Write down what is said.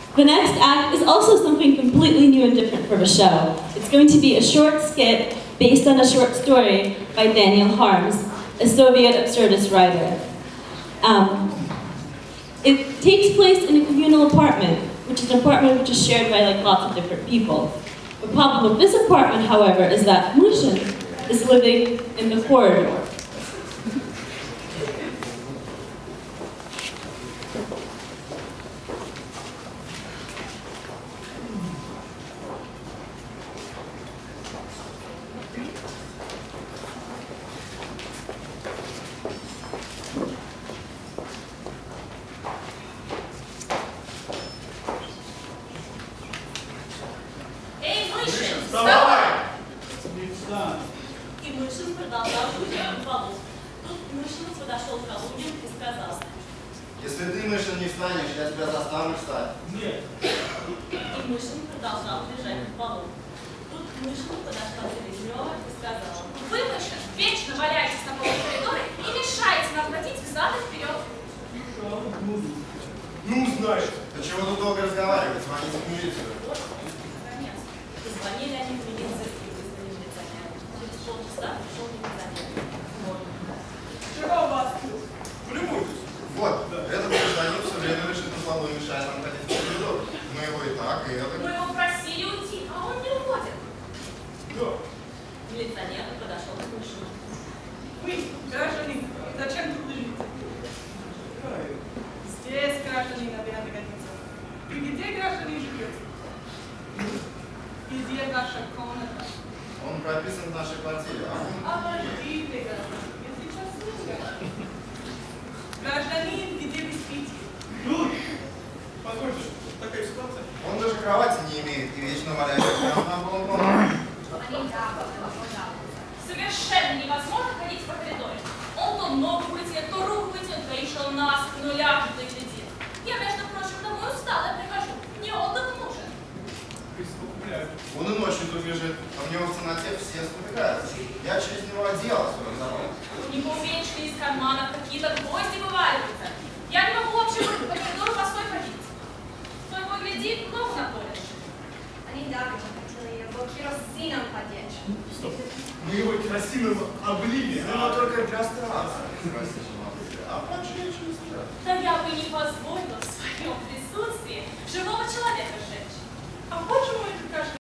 The next act is also something completely new and different for the show. It's going to be a short skit based on a short story by Daniil Kharms, a Soviet absurdist writer. It takes place in a communal apartment, which is an apartment which is shared by lots of different people. The problem with this apartment, however, is that Myshin is living in the corridor. И Мышин продолжал жить в полу. Тут Мышин подошел к колонне и сказал: если ты, Мышин, не встанешь, я тебя заставлю встать. Нет. И Мышин продолжал лежать в полу. Тут Мышин подошла к Селезнёва и сказала: вы, Мышин, вечно валяетесь на полу коридоре и мешаете нам ходить взад и вперед. Ну, знаешь. Да чего тут долго разговаривать? Звоните в милицию. Наконец, позвонили они в милицию и вызвали милиционера. Через полчаса пришел милиционер. Чего у вас тут? Полюбуйтесь. Вот, этот гражданин все время лежит на полу и мешает нам ходить в коридор. Мы его и так, и это. Мы его просили уйти, а он не уходит. Да. Милиционер подошел к Мышину. Вы, гражданин, зачем тут лежите? Здесь гражданин обязан годится. И где гражданин живет? Где ваша комната? Он прописан в нашей квартире. Обождите, гражданин, я сейчас слушаю. Гражданин, где вы спите? Позвольте, такая ситуация. Он даже кровати не имеет и вечно валяется прямо на полу. Совершенно невозможно ходить по коридору. Он то ногу вытянет, то руку вытянет, то еще на спину ляжет и глядит. Я, между прочим, домой устала прихожу. Мне отдых нужен. Он и ночью тут лежит, а в него в темноте все спотыкаются. Я через него одеяло все разорвал. У него вечно из карманов какие-то гвозди вываливаются. Я не могу вообще по коридору постой ходить. Кто его глядит, ногу наколешь. Они даже хотели его керосином подечь. Стоп. Мы его керосином облили. Ну, только для страха. А поджечь не страшно. Да я бы не позволила в своем присутствии живого человека сжечь. А почему это каждый